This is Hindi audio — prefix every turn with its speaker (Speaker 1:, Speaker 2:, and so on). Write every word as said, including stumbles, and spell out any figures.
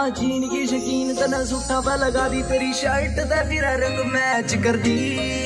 Speaker 1: जीन की शकीन तना सूटा पे लगा दी तेरी शर्ट ते फिर रंग मैच कर दी।